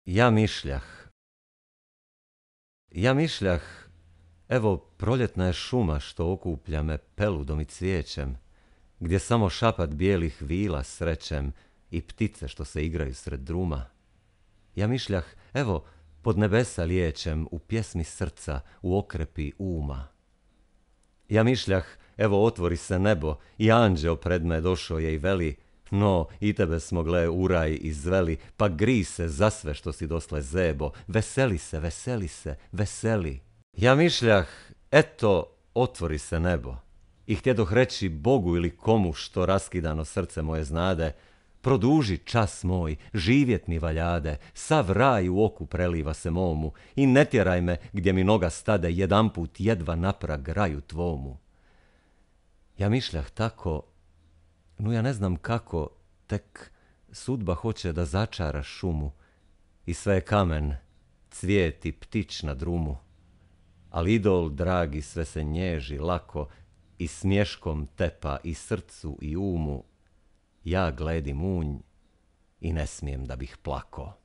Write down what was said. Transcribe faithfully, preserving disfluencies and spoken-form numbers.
Ja mišljah. Ja mišljah, evo proljetna je šuma što okuplja me peludom i cvijećem, gdje samo šapat bijelih vila srećem i ptice što se igraju sred druma. Ja mišljah, evo, pod nebesa lijećem u pjesmi srca, u okrepi uma. Ja mišljah, evo otvori se nebo i anđeo pred me došao je i veli: no, i tebe smo gle u raj izveli, pa gri se za sve što si dosle zebo, veseli se, veseli se, veseli. Ja mišljah, eto, otvori se nebo. I htjedoh reći Bogu ili komu što raskidano srce moje znade: produži čas moj, živjet mi valjade, sav raj u oku preliva se momu i ne tjeraj me gdje mi noga stade jedanput jedva naprag raju tvomu. Ja mišljah tako, no ja ne znam kako, tek sudba hoće da začara šumu i sve je kamen, cvijet i ptić na drumu. Ali idol dragi sve se nježi lako i smješkom tepa i srcu i umu. Ja gledim unj i ne smijem da bih plako.